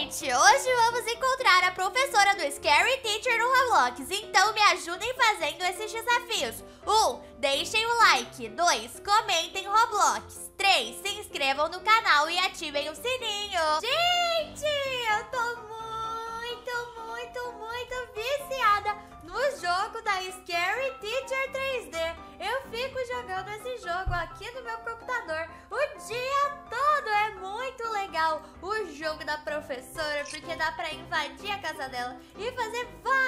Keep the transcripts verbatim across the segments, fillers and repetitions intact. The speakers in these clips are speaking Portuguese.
Gente, hoje vamos encontrar a professora do Scary Teacher no Roblox. Então me ajudem fazendo esses desafios. um. Deixem o like. dois. Comentem Roblox. três. Se inscrevam no canal e ativem o sininho. Gente, eu tô muito, muito, muito viciada no jogo da Scary Teacher três D. Eu fico jogando esse jogo aqui no meu computador o dia todo. É muito legal o jogo da professora, porque dá pra invadir a casa dela e fazer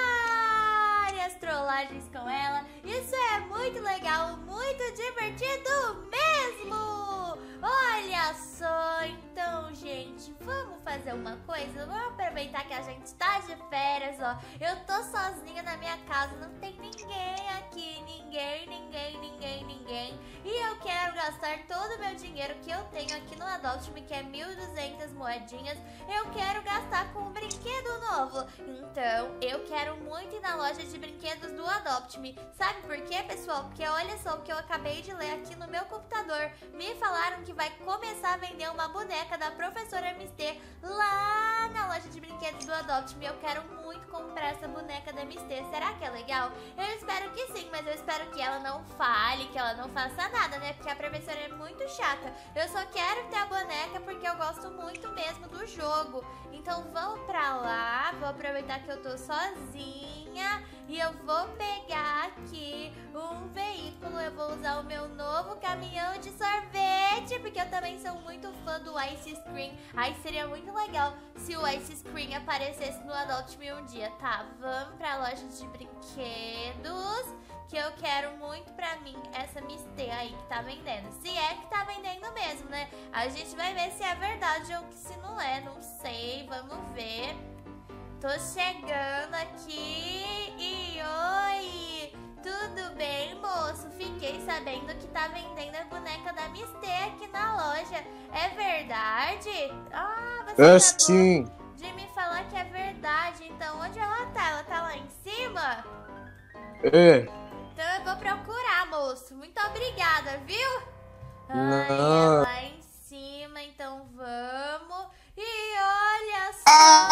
várias trollagens com ela. Isso é muito legal, muito divertido mesmo. Olha só, então, gente, vamos fazer uma coisa? Vamos aproveitar que a gente tá de férias, ó. Eu tô sozinha na minha casa, não tem ninguém aqui, ninguém, ninguém, ninguém, ninguém. E eu quero gastar todo o meu dinheiro que eu tenho aqui no Adopt Me, que é mil e duzentas moedinhas. Eu quero gastar com um brinquedo novo. Então, eu quero muito ir na loja de brinquedos do Adopt Me. Sabe por quê, pessoal? Porque olha só o que eu acabei de ler aqui no meu computador. Me falaram que vai começar a vender uma boneca da professora M T lá na loja de brinquedos do Adopt Me. Eu quero muito comprar essa boneca da M T. Será que é legal? Eu espero que sim, mas eu espero que ela não fale, que ela não faça nada, né? Porque a professora é muito chata. Eu só quero ter a boneca porque eu gosto muito mesmo do jogo. Então vamos pra lá, vou aproveitar que eu tô sozinha e eu vou pegar aqui um veículo. Eu vou usar o meu novo caminhão de sorvete, porque eu também sou muito fã do Ice Screen. Aí seria muito legal se o Ice Screen aparecesse no Adopt Me um dia. Tá, vamos pra loja de brinquedos, que eu quero muito pra mim essa Misté aí que tá vendendo. Se é que tá vendendo mesmo, né? A gente vai ver se é verdade ou se não é, não sei, vamos ver. Tô chegando aqui e oi, tudo bem, moço? Fiquei sabendo que tá vendendo a boneca da Misté aqui na loja. É verdade? Ah, você É acabou sim. de me falar que é verdade. Então onde ela tá? Ela tá lá em cima? É. Então eu vou procurar, moço. Muito obrigada, viu? Ai, é Não. lá em cima, então vamos. E olha só!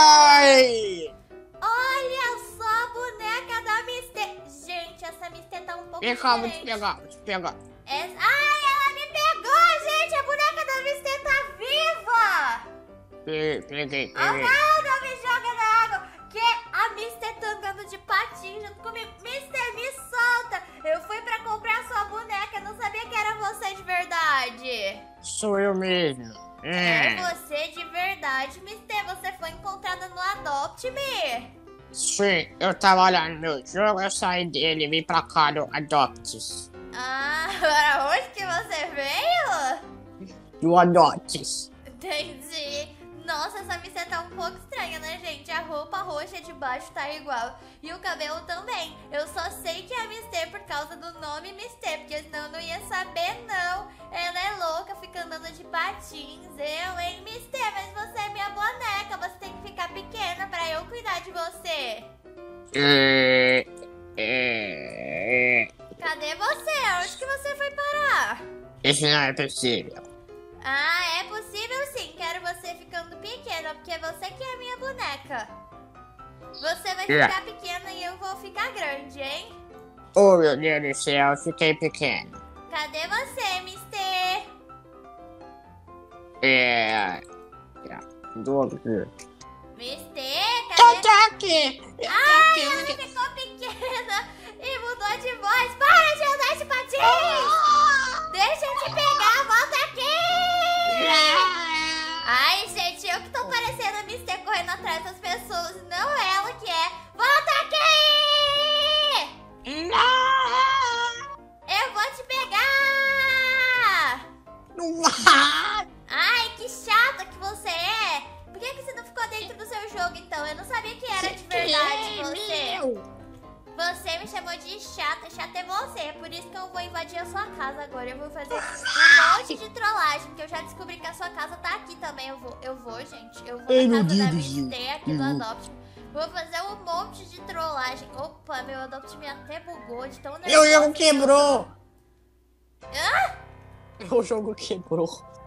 Ai! Olha só a boneca da Misté. Gente, essa Misté tá um pouco Pegamos, diferente. pegamos, pegamos. Essa... Ai, ela me pegou, gente! A boneca da Misté tá viva! Peguei, peguei, Oh, peguei. não, não me joga na água! Que a Misté tá andando de patins junto comigo. Misté, me solta! Eu fui pra comprar sua boneca, não sabia que era você de verdade. Sou eu mesmo. É É. você de verdade, Misté. Você foi encontrada no Adopt Me. Sim, eu tava lá no meu jogo, eu saí dele e vim pra cá do Adopts. Ah, para onde que você veio? Do Adopts. Entendi. Nossa, essa Misté tá um pouco estranha, né, gente? A roupa roxa de baixo tá igual. E o cabelo também. Eu só sei que é a Misté por causa do nome Misté, porque senão eu não ia saber, não. Ela é louca, fica andando de patins. Eu, hein, Misté? Mas você é minha boneca. Você tem que ficar pequena pra eu cuidar de você. É. É. Cadê você? Onde que você foi parar? Isso não é possível. Ah, é possível sim. Quero você ficando pequena, porque você que é a minha boneca. Você vai Yeah. ficar pequena e eu vou ficar grande, hein? Oh, meu Deus do céu, eu fiquei pequeno. Cadê você, Misté? É. É. Do aqui. Misté, Eu cadê? tô aqui. Eu tô Ai, aqui. ela ficou pequena e mudou de voz. Para de andar de patins! Deixa eu te pegar, volta aqui! Ai, gente, eu que tô parecendo a Misté correndo atrás das pessoas, não ela que é. Volta aqui! Não! Eu vou te pegar! Não vai! Ai, que chata que você é! Por que, que você não ficou dentro do seu jogo, então? Eu não sabia que era de verdade você. Meu. Você me chamou de chata, chata é você. É por isso que eu vou invadir a sua casa agora. Eu vou fazer um monte de trollagem, que eu já descobri que a sua casa tá aqui também. Eu vou, eu vou, gente. Eu vou Ai, na meu casa da Deus do Misté céu. aqui do Uhum. Adopt Me. Vou fazer um monte de trollagem. Opa, meu Adopt Me até bugou de tão Meu nervosa jogo que eu tô. quebrou! Hã? Meu jogo quebrou.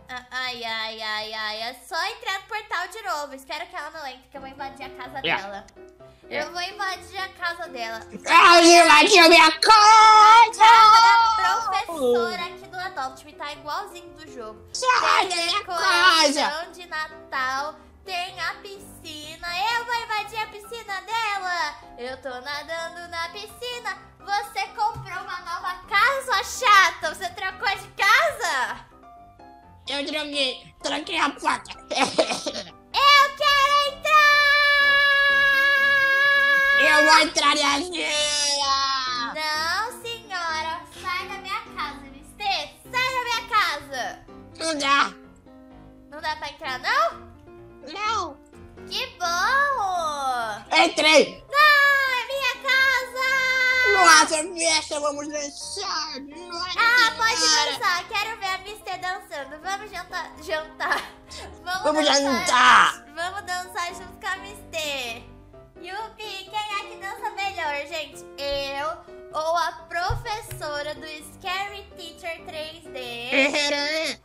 Ah, Ai, ai, ai, ai. É só entrar no portal de novo. Espero que ela não entre, que eu vou invadir a casa Yeah. dela. Eu vou invadir a casa dela. Ai, invadiu minha A casa da casa! professora aqui do Adopt Me tá igualzinho do jogo. Sai da Tem minha casa! decoração de Natal, tem a piscina. Eu vou invadir a piscina dela. Eu tô nadando na piscina. Você comprou uma nova casa, sua chata? Você trocou de casa? Eu troquei, troquei a porta. Eu quero entrar! Eu vou entrar em agenda! Não, senhora. Sai da minha casa, Mister. Sai da minha casa. Não dá! Não dá pra entrar, não? Não! Que bom! Entrei! Não, é minha casa! Nossa, festa, vamos dançar! Nossa, Ah, pode senhora. dançar. Quero ver a Mister dançando. Vamos jantar. Jantar. Vamos, Vamos dançar. jantar. Vamos dançar junto com a Mister. Yupi, quem é que dança melhor, gente? Eu ou a professora do Scary Teacher três D?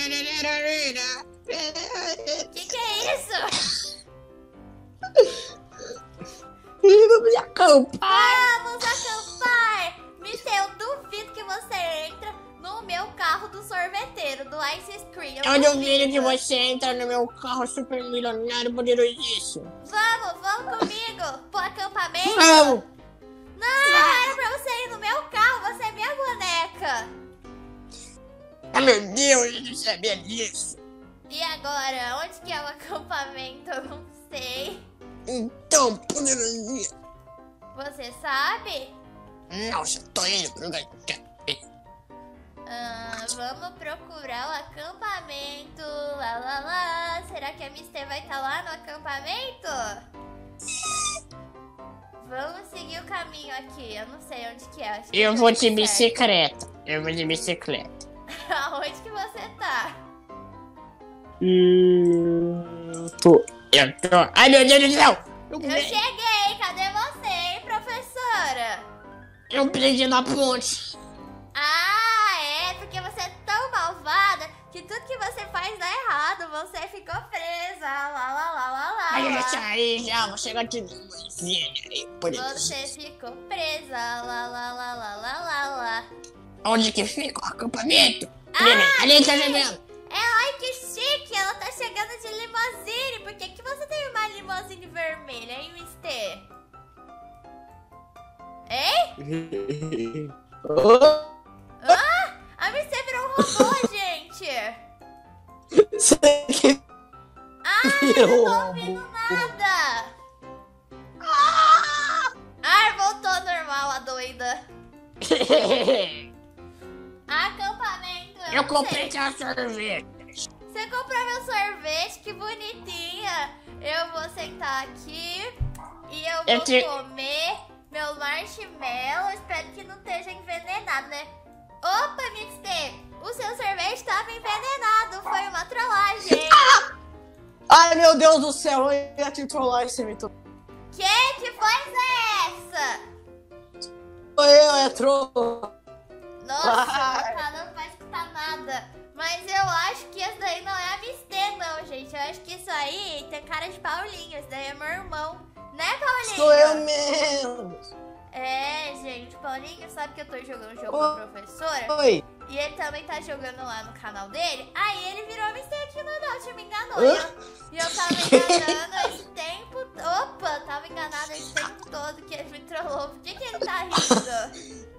Que que é isso? Vamos acampar! Vamos acampar! Mister, eu duvido que você entra no meu carro do sorveteiro, do Ice Cream. Eu duvido que você entra no meu carro super milionário poderosíssimo. Vamos, vamos comigo pro acampamento. Vamos! Não, era pra você ir no meu carro, você é minha boneca. Ah, meu Deus, eu não sabia disso. E agora, onde que é o acampamento? Eu não sei. Então, poderosíssimo. Você sabe? Nossa, tô indo pro lugar. Ah, vamos procurar o acampamento. Lá, lá, lá. Será que a Mister vai estar lá no acampamento? Vamos seguir o caminho aqui. Eu não sei onde que é. Acho que Eu tá vou de certo. bicicleta. Eu vou de bicicleta. Aonde que você tá? Hum, tô. Eu tô. Ai, meu Deus do céu! Eu, Eu cheguei. Cadê você, hein, professora? eu prendi na ponte. Ah, é, porque você é tão malvada que tudo que você faz dá errado. Você ficou presa. Lá, lá, lá, lá, lá. Ai, eu já lá. saí já. Vou chegar de mãezinha. Você ficou presa. Lá, lá, lá, lá, lá, lá, lá. Onde que fica o acampamento? Ah, Ali, ali tá sim. chegando. É, ai, que chique. Ela tá chegando de limousine. Por que que você tem uma limousine vermelha, hein, Mister? Hein? Ah, a Mister virou um robô, gente. Ah, eu não tô ouvindo nada. Ah, voltou ao normal a doida. Acampamento, eu, Eu não comprei sei. seu sorvete. Você comprou meu sorvete, que bonitinha. Eu vou sentar aqui e eu vou Eu te- comer meu marshmallow. Espero que não esteja envenenado, né? Opa, Mister, o seu sorvete estava envenenado. Foi uma trollagem. Ai, meu Deus do céu, eu ia te trollar esse mito. Que que voz é essa? Sou eu, é troll. Nossa, Ai. o canal não vai escutar nada. Mas eu acho que esse daí não é a Mister, não, gente. Eu acho que isso aí tem cara de Paulinho. Esse daí é meu irmão. Né, Paulinho? Sou eu mesmo. É, gente, o Paulinho sabe que eu tô jogando o jogo Oi. da professora. Oi. E ele também tá jogando lá no canal dele. Aí ele virou Mister aqui no Dot, me enganou. Hã? E eu, e eu tava enganando esse tempo. Opa, tava enganado esse tempo todo que ele me trollou. Por que, que ele tá rindo?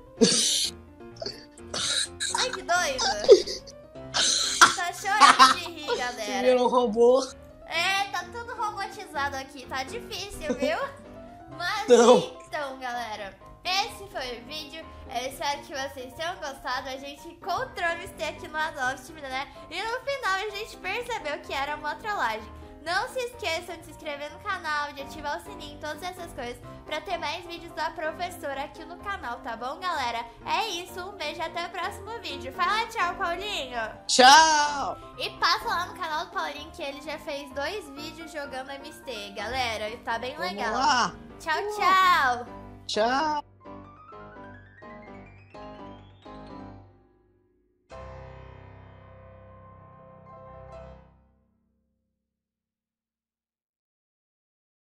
Ai, que doido. Tá chorando de rir, Você galera. virou um robô. É, tá tudo robotizado aqui, tá difícil, viu? Mas Não. então, galera, esse foi o vídeo. Eu espero que vocês tenham gostado. A gente encontrou o Mister aqui no Adopt Me, né? E no final a gente percebeu que era uma trollagem. Não se esqueçam de se inscrever no canal, de ativar o sininho, todas essas coisas, pra ter mais vídeos da professora aqui no canal, tá bom, galera? É isso, um beijo, até o próximo vídeo. Fala tchau, Paulinho! Tchau. E passa lá no canal do Paulinho que ele já fez dois vídeos jogando M S T, galera. E tá bem Vamos legal. lá. Tchau, tchau! Tchau.